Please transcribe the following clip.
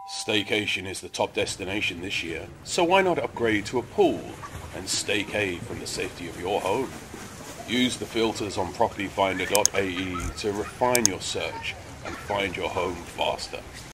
Staycation is the top destination this year, so why not upgrade to a pool and staycay from the safety of your home? Use the filters on propertyfinder.ae to refine your search and find your home faster.